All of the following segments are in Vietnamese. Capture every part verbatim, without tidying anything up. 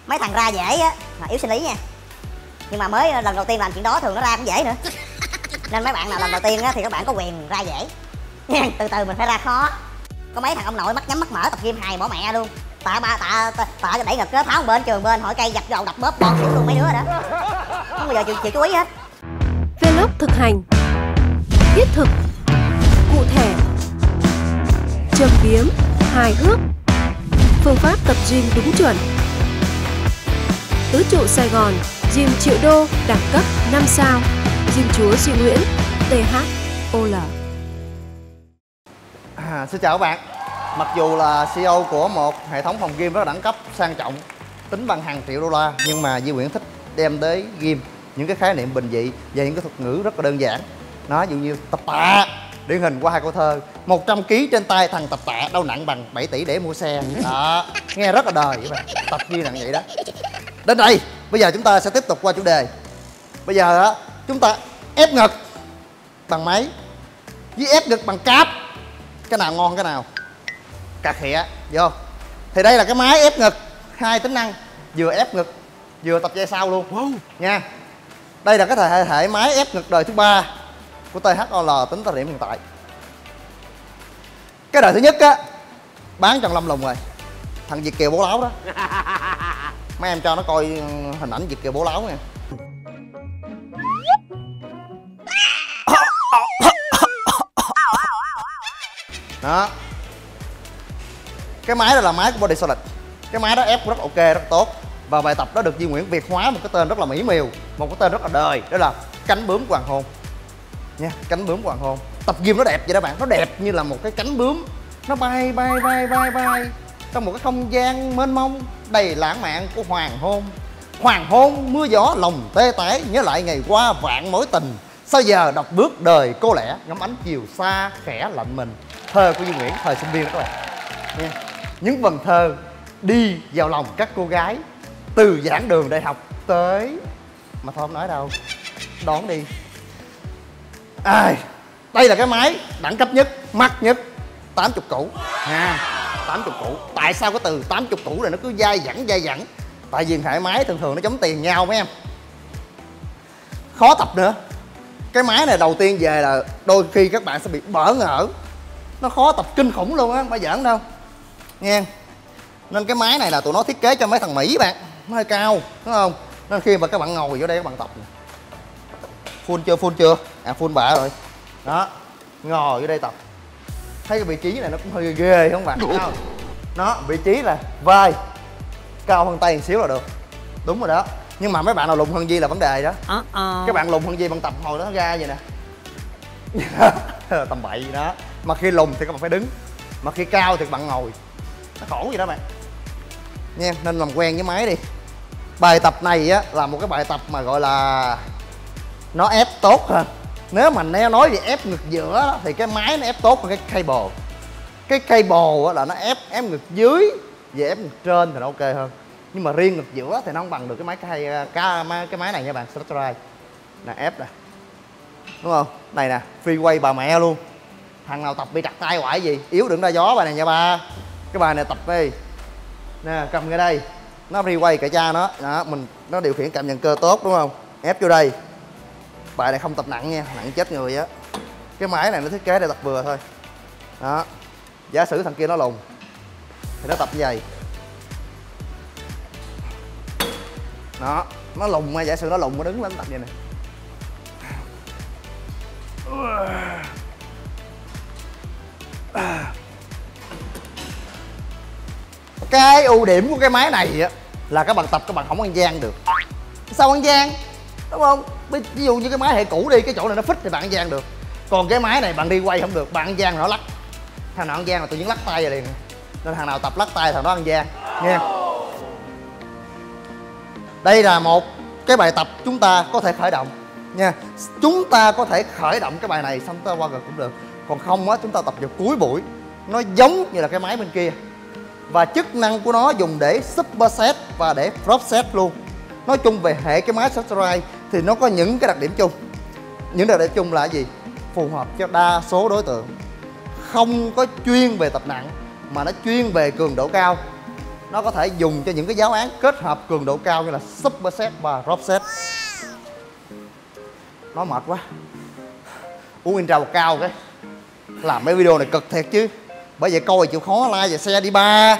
mấy thằng ra dễ á mà yếu sinh lý nha, nhưng mà mới lần đầu tiên làm chuyện đó thường nó ra cũng dễ nữa. Nên mấy bạn nào lần đầu tiên á thì các bạn có quyền ra dễ nha, từ từ mình phải ra khó. Có mấy thằng ông nội mắt nhắm mắt mở tập gym hài bỏ mẹ luôn. Tạ ba tạ tạ, tạ đẩy ngực á, tháo một bên trường bên hỏi cây dập đầu đập bóp bon xỉu luôn mấy đứa rồi đó. Không bao giờ chịu, chịu chú ý hết. Vlog thực hành, thiết thực, cụ thể, châm biếm, hài hước, phương pháp tập gym đúng chuẩn. Tứ trụ Sài Gòn, gym triệu đô, đẳng cấp năm sao, gym chúa Duy Nguyễn, tê hát o lờ. À, xin chào các bạn. Mặc dù là xê e ô của một hệ thống phòng gym rất là đẳng cấp, sang trọng, tính bằng hàng triệu đô la, nhưng mà Duy Nguyễn thích đem tới gym những cái khái niệm bình dị và những cái thuật ngữ rất là đơn giản. Nó dụ như tập tạ, điển hình qua hai câu thơ: một trăm ki lô gam trên tay thằng tập tạ đâu nặng bằng bảy tỷ để mua xe. Đó, nghe rất là đời vậy bạn. Tập gym nặng vậy đó. Đến đây, bây giờ chúng ta sẽ tiếp tục qua chủ đề. Bây giờ á, chúng ta ép ngực bằng máy với ép ngực bằng cáp, cái nào ngon cái nào? Cà khịa vô. Thì đây là cái máy ép ngực hai tính năng, vừa ép ngực vừa tập dây sau luôn. Wow. Nha. Đây là cái thể hệ máy ép ngực đời thứ ba của tê hát o lờ tính tới điểm hiện tại. Cái đời thứ nhất á bán trong lâm lùng rồi, thằng Việt Kiều Bố Láo đó. Mấy em cho nó coi hình ảnh Việt Kiều Bố Láo nha. Đó. Cái máy đó là máy của Body Solid. Cái máy đó ép rất ok, rất tốt. Và bài tập đó được Duy Nguyễn Việt hóa một cái tên rất là mỹ miều, một cái tên rất là đời, đó là cánh bướm hoàng hôn. Nha, cánh bướm hoàng hôn. Tập gym nó đẹp vậy đó bạn, nó đẹp như là một cái cánh bướm, nó bay bay bay bay bay trong một cái không gian mênh mông đầy lãng mạn của hoàng hôn. Hoàng hôn mưa gió lòng tê tái, nhớ lại ngày qua vạn mối tình. Sao giờ đọc bước đời cô lẻ, ngắm ánh chiều xa khẽ lạnh mình. Thơ của Duy Nguyễn thời sinh viên đó các bạn. Nha. Những vần thơ đi vào lòng các cô gái từ giảng đường đại học tới, mà thôi không nói đâu, đón đi. À, đây là cái máy đẳng cấp nhất, mắc nhất, tám mươi củ nha, tám mươi củ. Tại sao cái từ tám mươi củ này nó cứ dai dẳng dai dẳng? Tại vì hệ máy thường thường nó chống tiền nhau mấy em, khó tập nữa. Cái máy này đầu tiên về là đôi khi các bạn sẽ bị bỡ ngỡ, nó khó tập kinh khủng luôn á, không phải giỡn đâu nha. Nên cái máy này là tụi nó thiết kế cho mấy thằng Mỹ bạn, nó hơi cao đúng không? Nên khi mà các bạn ngồi vô đây các bạn tập này. Full chưa, full chưa? À full bạ rồi. Đó, ngồi vô đây tập. Thấy cái vị trí này nó cũng hơi ghê không bạn? Đúng không? Nó, vị trí là vai cao hơn tay một xíu là được. Đúng rồi đó. Nhưng mà mấy bạn nào lùn hơn Di là vấn đề đó. uh -uh. Các bạn lùn hơn Di bằng tập hồi nó ra vậy nè. Tầm bậy đó. Mà khi lùn thì các bạn phải đứng, mà khi cao thì các bạn ngồi. Nó khổ gì đó bạn nha. Nên làm quen với máy đi. Bài tập này á là một cái bài tập mà gọi là nó ép tốt hơn. Nếu mà nếu nói về ép ngực giữa đó, thì cái máy nó ép tốt hơn cái cable. Cái cable á là nó ép ép ngực dưới, về ép ngực trên thì nó ok hơn. Nhưng mà riêng ngực giữa thì nó không bằng được cái máy cái cái, cái máy này nha bạn. Stride nè, ép nè, đúng không? Này nè, free weight bà mẹ luôn. Thằng nào tập bị trật tay hoài gì, yếu đừng ra gió bài này nha ba. Cái bài này tập đi nè, cầm cái đây, nó free weight cả cha nó đó, mình nó điều khiển cảm nhận cơ tốt đúng không? Ép vô đây. Bài này không tập nặng nha, nặng chết người á. Cái máy này nó thiết kế để tập vừa thôi đó. Giả sử thằng kia nó lùn thì nó tập như vậy đó, nó lùn mà giả sử nó lùn nó đứng lên tập vậy nè. Cái ưu điểm của cái máy này á là các bạn tập các bạn không ăn gian được. Sao ăn gian? Đúng không? Ví dụ như cái máy hệ cũ đi, cái chỗ này nó phích thì bạn ăn gian được. Còn cái máy này bạn đi quay không được, bạn ăn gian nó lắc. Thằng nào ăn gian là tự nhiên lắc tay vậy liền. Nên thằng nào tập lắc tay thằng đó ăn gian nha. Đây là một cái bài tập chúng ta có thể khởi động nha. Chúng ta có thể khởi động cái bài này xong ta qua gần cũng được. Còn không á, chúng ta tập vào cuối buổi. Nó giống như là cái máy bên kia. Và chức năng của nó dùng để superset và để drop set luôn. Nói chung về hệ cái máy Stride thì nó có những cái đặc điểm chung. Những đặc điểm chung là gì? Phù hợp cho đa số đối tượng. Không có chuyên về tập nặng mà nó chuyên về cường độ cao. nó có thể dùng cho những cái giáo án kết hợp cường độ cao như là superset và drop set. Nó mệt quá, uống intro một cao cái làm mấy video này cực thiệt chứ, bởi vậy coi chịu khó like và xe đi ba.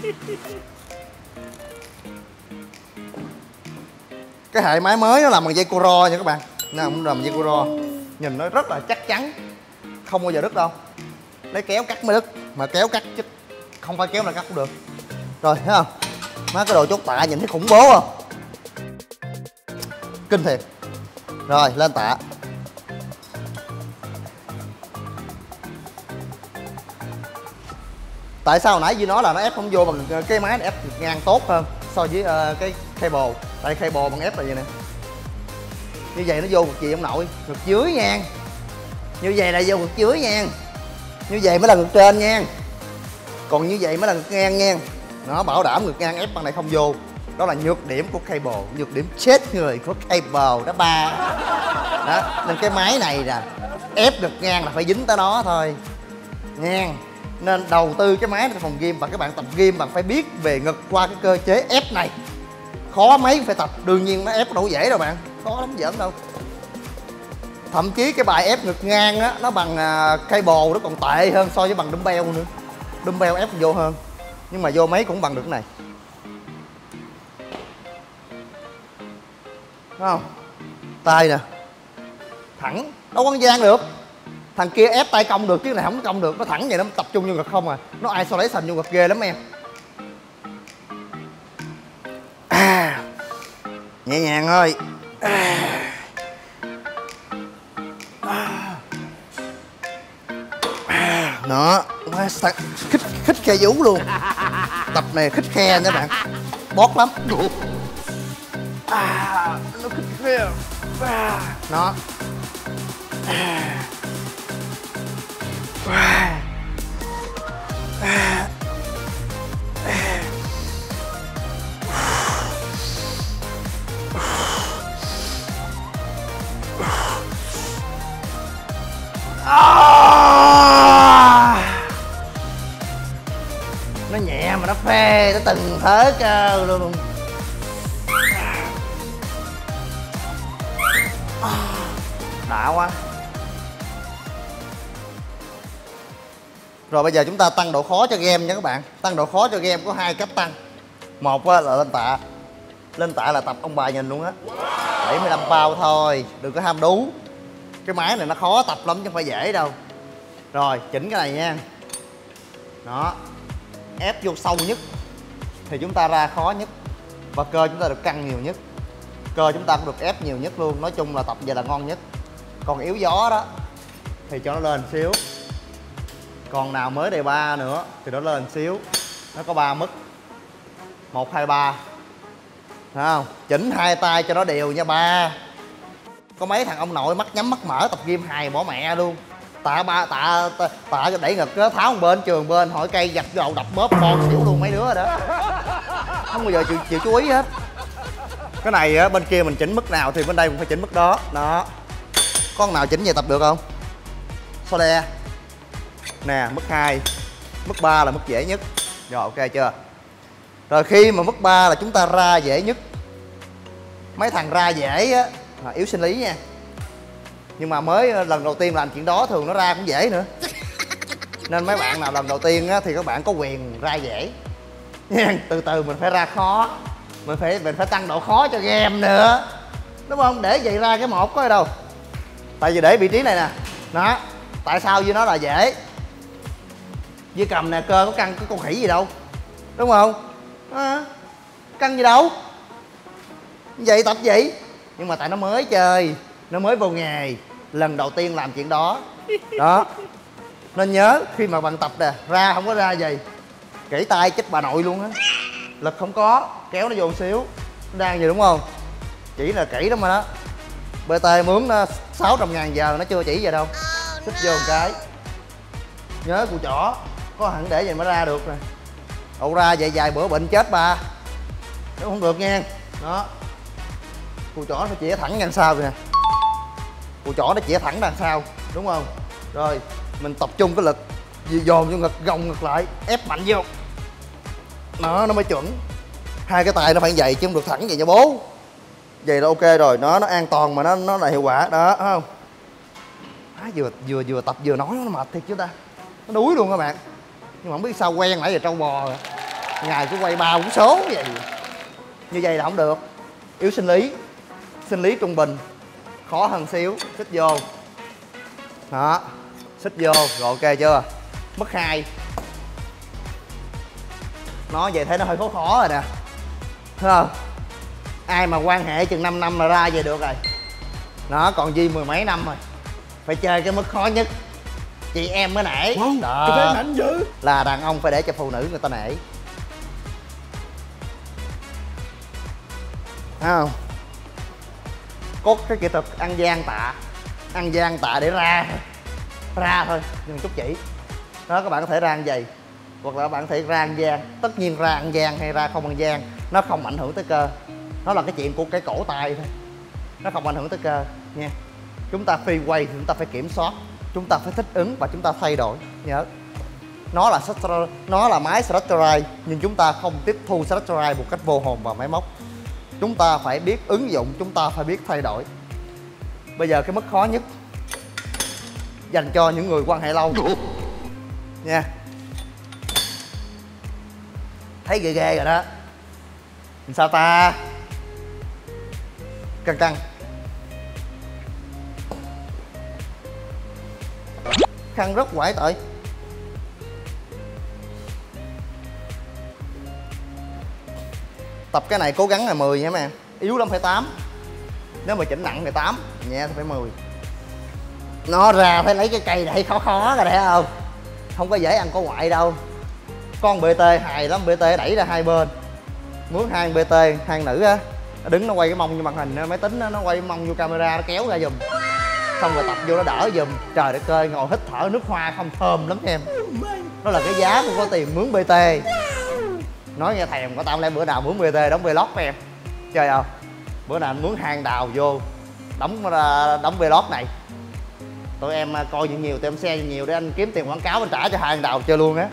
Cái hệ máy mới nó làm bằng dây Coro nha các bạn, nó cũng làm bằng dây Coro, nhìn nó rất là chắc chắn, không bao giờ đứt đâu. Lấy kéo cắt mới đứt, mà kéo cắt chứ không phải kéo là cắt cũng được. Rồi thấy không, má cái đồ chốt tạ nhìn thấy khủng bố không, kinh thiệt. Rồi lên tạ. Tại sao hồi nãy Duy nói là nó ép không vô bằng cái máy, nó ép ngang tốt hơn so với uh, cái cable. Tại cable bằng ép là vậy nè, như vậy nó vô ngực gì ông nội, ngực dưới nha, như vậy là vô ngực dưới nha, như vậy mới là ngực trên nha, còn như vậy mới là ngực ngang nha. Nó bảo đảm ngực ngang ép bằng này không vô, đó là nhược điểm của cable, nhược điểm chết người của cable đó ba. Đó nên cái máy này là ép ngực ngang là phải dính tới nó thôi nha. Nên đầu tư cái máy trong phòng gym và các bạn tập gym bạn phải biết về ngực qua cái cơ chế ép này. Khó mấy phải tập, đương nhiên nó ép đâu dễ đâu bạn, khó lắm giỡn đâu. Thậm chí cái bài ép ngực ngang á, nó bằng uh, cable nó còn tệ hơn so với bằng dumbbell nữa. Dumbbell ép vô hơn, nhưng mà vô mấy cũng bằng được cái này. Thấy không? Tay nè, thẳng, đâu có gian được. Thằng kia ép tay cong được chứ này không cong được, nó thẳng vậy nó tập trung vô ngực không à. Nó isolation vô ngực ghê lắm em. À, nhẹ nhàng thôi. À. À. Đó, khích khích khe vú luôn. Tập này khích khe nha bạn, bót lắm. À, nó khích khe. À. Nó. À. À. À. Nó nhẹ mà nó phê, nó từng thế cơ luôn. Đã quá. Rồi bây giờ chúng ta tăng độ khó cho game nha các bạn. Tăng độ khó cho game có hai cách tăng. Một là lên tạ. Lên tạ là tập ông bà nhìn luôn á. bảy mươi lăm bao thôi, đừng có ham đú. Cái máy này nó khó tập lắm chứ không phải dễ đâu. Rồi chỉnh cái này nha. Đó, ép vô sâu nhất thì chúng ta ra khó nhất, và cơ chúng ta được căng nhiều nhất, cơ chúng ta cũng được ép nhiều nhất luôn. Nói chung là tập vậy là ngon nhất. Còn yếu gió đó thì cho nó lên xíu, còn nào mới đề ba nữa thì nó lên xíu. Nó có ba mức, một hai ba, thấy không? Chỉnh hai tay cho nó đều nha ba. Có mấy thằng ông nội mắt nhắm mắt mở tập gym hài bỏ mẹ luôn. Tạ ba tạ tạ, tạ đẩy ngực đó, tháo một bên trường bên, hỏi cây gạch đầu đập bóp con xỉu luôn mấy đứa rồi đó. Không bao giờ chịu, chịu chú ý hết. Cái này á, bên kia mình chỉnh mức nào thì bên đây cũng phải chỉnh mức đó. Đó, có con nào chỉnh vậy tập được không? So đe nè, mức hai, mức ba là mức dễ nhất. Rồi ok chưa? Rồi khi mà mức ba là chúng ta ra dễ nhất. Mấy thằng ra dễ á, à, yếu sinh lý nha. Nhưng mà mới lần đầu tiên làm chuyện đó thường nó ra cũng dễ nữa. Nên mấy bạn nào lần đầu tiên á, thì các bạn có quyền ra dễ. Từ từ mình phải ra khó. Mình phải mình phải tăng độ khó cho game nữa, đúng không? Để vậy ra cái một có gì đâu. Tại vì để vị trí này nè. Đó, tại sao với nó là dễ? Với cầm nè, cơ có căng có con khỉ gì đâu, đúng không? À, căng gì đâu. Vậy tập vậy. Nhưng mà tại nó mới chơi, nó mới vô nghề, lần đầu tiên làm chuyện đó. Đó, nên nhớ khi mà bạn tập nè, ra không có ra gì gãy tay chết bà nội luôn á. Lực không có, kéo nó vô một xíu, nó đang gì đúng không? Chỉ là kỹ lắm mà đó. bê tê mướn nó sáu trăm ngàn giờ nó chưa chỉ về đâu. Xích vô một cái. Nhớ cùi chỏ, có hẳn để vậy mới ra được nè. Ồ ra vậy vài bữa bệnh chết ba. Nó không được nha. Đó, cùi chỏ nó chĩa thẳng đằng sau kìa. Cùi chỏ nó chĩa thẳng đằng sau, đúng không? Rồi mình tập trung cái lực dồn vô ngực, gồng ngực lại, ép mạnh vô. nó nó mới chuẩn. Hai cái tay nó phải vậy chứ không được thẳng vậy nha bố. Vậy là ok rồi, nó nó an toàn mà nó nó là hiệu quả đó, thấy không? À, vừa vừa vừa tập vừa nói nó mệt thiệt chứ ta, nó đuối luôn các bạn. Nhưng mà không biết sao quen nãy giờ trâu bò rồi. Ngày cứ quay ba bốn số vậy, như vậy là không được. Yếu sinh lý, sinh lý trung bình, khó hơn xíu, xích vô đó, xích vô rồi ok chưa. Mức hai nó vậy thấy nó hơi khó khó rồi nè, thấy không? Ai mà quan hệ chừng năm năm là ra về được rồi. Nó còn Duy mười mấy năm rồi, phải chơi cái mức khó nhất chị em mới nể. Wow, đó tôi thấy mạnh dữ. là đàn ông phải để cho phụ nữ người ta nể, thấy không? Cốt cái kỹ thuật ăn gian tạ, ăn gian tạ để ra ra thôi, nhưng chút chỉ đó. Các bạn có thể ra ăn giày hoặc là các bạn có thể ra ăn gian. Tất nhiên ra ăn gian hay ra không ăn gian nó không ảnh hưởng tới cơ, nó là cái chuyện của cái cổ tay thôi, nó không ảnh hưởng tới cơ nha. Chúng ta free weight thì chúng ta phải kiểm soát, chúng ta phải thích ứng và chúng ta thay đổi. Nhớ nó là nó là máy Straterai nhưng chúng ta không tiếp thu Straterai một cách vô hồn vào máy móc. Chúng ta phải biết ứng dụng, chúng ta phải biết thay đổi. Bây giờ cái mức khó nhất dành cho những người quan hệ lâu nha. Thấy ghê ghê rồi đó. Sao ta? Căng căng. Khăn rất quải tội. Tập cái này cố gắng là mười nha mấy em. Yếu lắm phải tám. Nếu mà chỉnh nặng thì tám, nhẹ thì phải mười. Nó ra phải lấy cái cây này khó khó rồi thấy không? Không có dễ ăn có ngoại đâu. Con bê tê hài lắm, bê tê đẩy ra hai bên. Mướn hai bê tê, hai nữ á, nó đứng nó quay cái mông như màn hình máy tính đó, nó quay mông vô camera nó kéo ra giùm. Xong rồi tập vô nó đỡ giùm. Trời đất ơi, ngồi hít thở nước hoa không thơm lắm em. Nó là cái giá của có tiền mướn bê tê. Nói nghe thèm có tao lẽ bữa nào mướn bê tê đóng vlog với em. Chơi không? Bữa nào mướn hang đào vô đóng đóng vlog này. Tụi em coi nhiều nhiều, tụi em share nhiều để anh kiếm tiền quảng cáo anh trả cho hang đào chơi luôn á.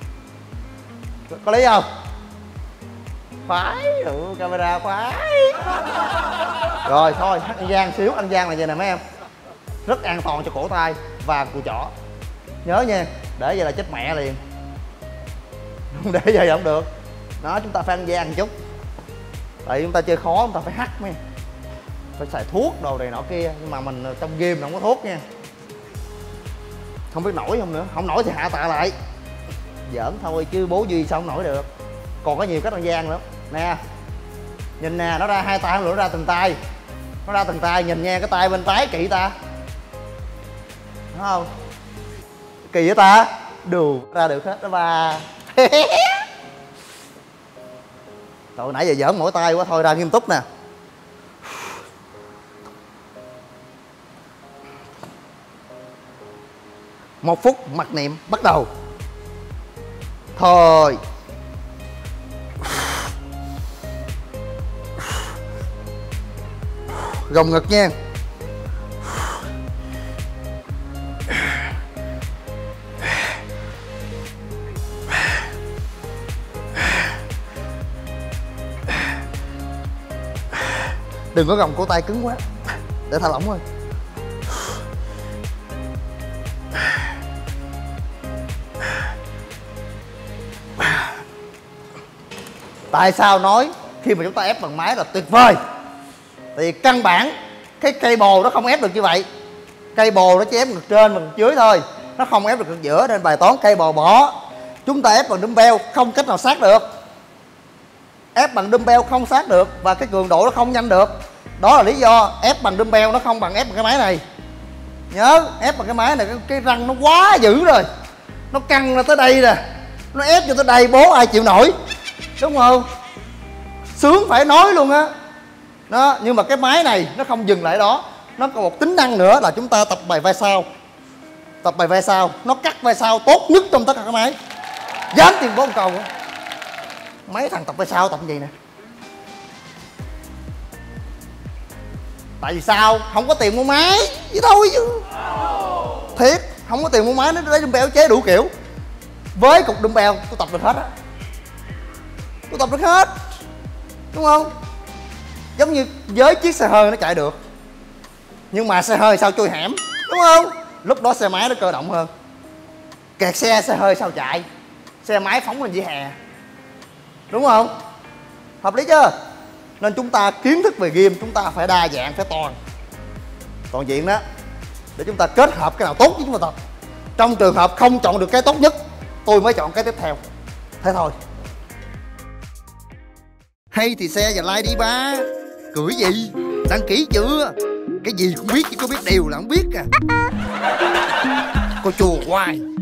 Có lý không? Phải, ừ, camera phải. Rồi thôi, ăn gian xíu, ăn gian là vậy nè mấy em. Rất an toàn cho cổ tay và cùi chỏ. Nhớ nha, để vậy là chết mẹ liền. Không để vậy không được. Đó, chúng ta phải ăn gian một chút. Tại chúng ta chơi khó, chúng ta phải hack mấy. Phải xài thuốc đồ này nọ kia. Nhưng mà mình trong game không có thuốc nha. Không biết nổi không nữa. Không nổi thì hạ tạ lại. Giỡn thôi chứ bố Duy sao không nổi được. Còn có nhiều cách ăn gian nữa. Nè. Nhìn nè, nó ra hai tay, nó ra từng tay. Nó ra từng tay, nhìn nha, cái tay bên trái kỹ ta. Đúng không? Kỳ vậy ta? Đù, ra được hết đó ba. Trời, nãy giờ giỡn mỗi tay quá, thôi ra nghiêm túc nè. Một phút mặc niệm bắt đầu. Thôi. Gồng ngực nha. Đừng có gồng cổ tay cứng quá, để thả lỏng thôi. Tại sao nói khi mà chúng ta ép bằng máy là tuyệt vời? Thì căn bản cái cây bồ nó không ép được như vậy. Cây bồ nó chỉ ép ngực trên và ngực dưới thôi, nó không ép được ngực giữa, nên bài toán cây bồ bỏ. Chúng ta ép bằng dumbbell không cách nào sát được. Ép bằng dumbbell không sát được và cái cường độ nó không nhanh được. Đó là lý do ép bằng dumbbell nó không bằng ép bằng cái máy này. Nhớ, ép bằng cái máy này cái, cái răng nó quá dữ rồi. Nó căng ra tới đây nè. Nó ép cho tới đây bố ai chịu nổi. Đúng không? Sướng phải nói luôn á. Đó, nhưng mà cái máy này nó không dừng lại đó. Nó có một tính năng nữa là chúng ta tập bài vai sau. Tập bài vai sau, nó cắt vai sau tốt nhất trong tất cả các máy. Dám tiền bố một cầu nữa. Mấy thằng tập vai sau tập gì nè. Tại vì sao? Không có tiền mua máy vậy thôi chứ. Thiệt, không có tiền mua máy nó lấy dumbbell chế đủ kiểu. Với cục dumbbell tôi tập được hết á. tôi tập được hết, đúng không? Giống như với chiếc xe hơi nó chạy được, nhưng mà xe hơi sao chui hẻm, đúng không? Lúc đó xe máy nó cơ động hơn. Kẹt xe, xe hơi sao chạy, xe máy phóng lên vỉa hè, đúng không? Hợp lý chưa? Nên chúng ta kiến thức về game chúng ta phải đa dạng, phải toàn toàn diện đó, để chúng ta kết hợp cái nào tốt với chúng ta tập. Trong trường hợp không chọn được cái tốt nhất, tôi mới chọn cái tiếp theo, thế thôi. Hay thì share và like đi ba. Cười gì? Đăng ký chưa? Cái gì cũng biết chứ có biết điều là không biết à. Cô chùa hoài.